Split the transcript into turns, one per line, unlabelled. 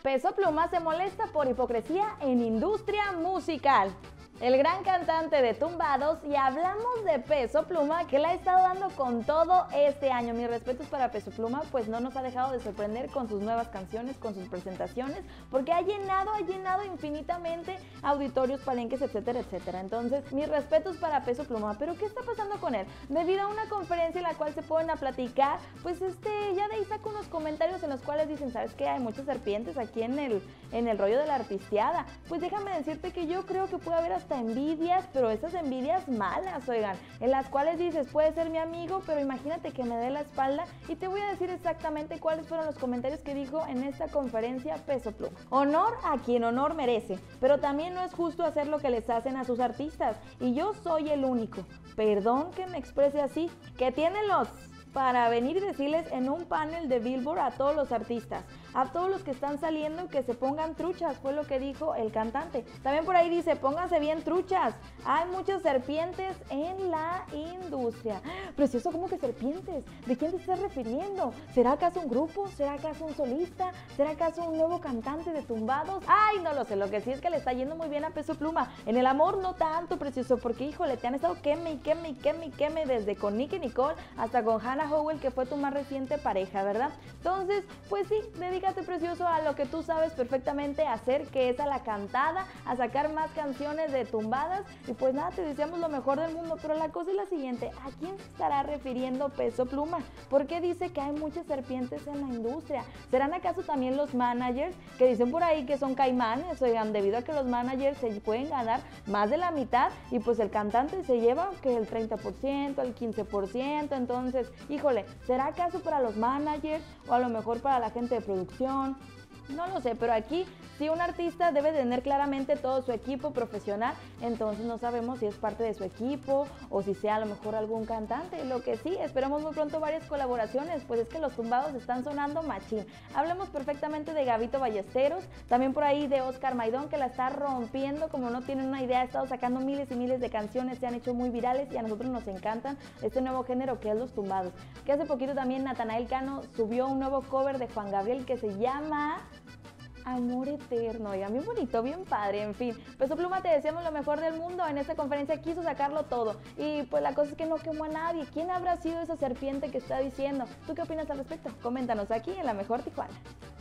Peso Pluma se molesta por hipocresía en industria musical. El gran cantante de Tumbados, y hablamos de Peso Pluma, que le ha estado dando con todo este año. Mis respetos para Peso Pluma, pues no nos ha dejado de sorprender con sus nuevas canciones, con sus presentaciones, porque ha llenado infinitamente auditorios, palenques, etcétera, etcétera. Entonces, mis respetos para Peso Pluma. Pero ¿qué está pasando con él? Debido a una conferencia en la cual se ponen a platicar, pues ya de ahí saca unos comentarios en los cuales dicen, ¿sabes qué? Hay muchas serpientes aquí en el rollo de la artisteada. Pues déjame decirte que yo creo que puede haber hasta envidias, pero esas envidias malas, oigan, en las cuales dices, puede ser mi amigo, pero imagínate que me dé la espalda. Y te voy a decir exactamente cuáles fueron los comentarios que dijo en esta conferencia Peso Pluma. Honor a quien honor merece, pero también no es justo hacer lo que les hacen a sus artistas, y yo soy el único, perdón que me exprese así, que tienen los para venir y decirles en un panel de Billboard a todos los artistas, a todos los que están saliendo, que se pongan truchas, fue lo que dijo el cantante. También por ahí dice, pónganse bien truchas, hay muchas serpientes en la industria. Precioso, ¿cómo que serpientes? ¿De quién te estás refiriendo? ¿Será acaso un grupo? ¿Será acaso un solista? ¿Será acaso un nuevo cantante de Tumbados? Ay, no lo sé, lo que sí es que le está yendo muy bien a Peso Pluma. En el amor no tanto, Precioso, porque híjole, te han estado queme desde con Nicki Nicole hasta con Hannah Howell, que fue tu más reciente pareja, ¿verdad? Entonces, pues sí, dedícate, Precioso, a lo que tú sabes perfectamente hacer, que es a la cantada, a sacar más canciones de tumbadas, y pues nada, te deseamos lo mejor del mundo. Pero la cosa es la siguiente, ¿a quién se estará refiriendo Peso Pluma? ¿Por qué dice que hay muchas serpientes en la industria? ¿Serán acaso también los managers, que dicen por ahí que son caimanes? Oigan, debido a que los managers se pueden ganar más de la mitad, y pues el cantante se lleva que el 30%, el 15%, entonces, híjole, ¿será acaso para los managers o a lo mejor para la gente de producción? No lo sé, pero aquí si un artista debe tener claramente todo su equipo profesional, entonces no sabemos si es parte de su equipo o si sea a lo mejor algún cantante. Lo que sí, esperamos muy pronto varias colaboraciones, pues es que los tumbados están sonando machín. Hablamos perfectamente de Gabito Ballesteros, también por ahí de Oscar Maidón, que la está rompiendo como no tienen una idea. Ha estado sacando miles y miles de canciones, se han hecho muy virales y a nosotros nos encantan este nuevo género que es los tumbados. Que hace poquito también Natanael Cano subió un nuevo cover de Juan Gabriel que se llama Amor Eterno, oigan, bien bonito, bien padre, en fin. Peso Pluma, te deseamos lo mejor del mundo. En esta conferencia quiso sacarlo todo, y pues la cosa es que no quemó a nadie. ¿Quién habrá sido esa serpiente que está diciendo? ¿Tú qué opinas al respecto? Coméntanos aquí en La Mejor Tijuana.